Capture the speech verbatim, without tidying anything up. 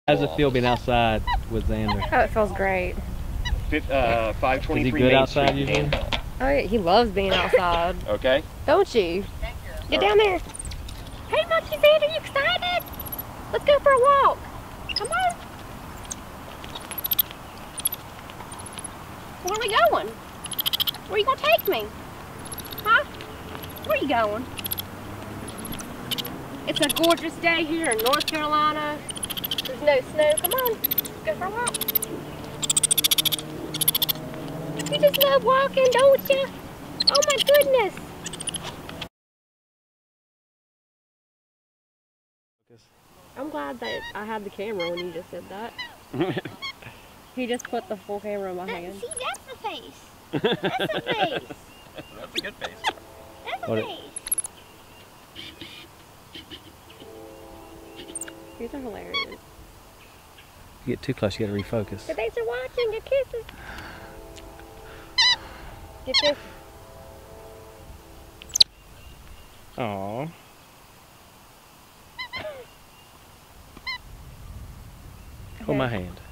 How does it feel being outside with Xander? Oh, it feels great. Uh, five twenty-three Is he good Main outside Street, usually? Danville. Oh, yeah, he loves being outside. Okay. Don't you? Get down there. Hey, MonkeyXander, you excited? Let's go for a walk. Come on. Where are we going? Where are you going to take me? Huh? Where are you going? It's a gorgeous day here in North Carolina. There's no snow. Come on. Let's go for a walk. You just love walking, don't you? Oh my goodness. I'm glad that I had the camera when you just said that. He just put the full camera in my that, hand. See, that's the face. That's the face. That's a good face. That's the What face. These are hilarious. You get too close, you gotta refocus. So thanks for watching. Good kisses. Get this. Aww. Hold my hand.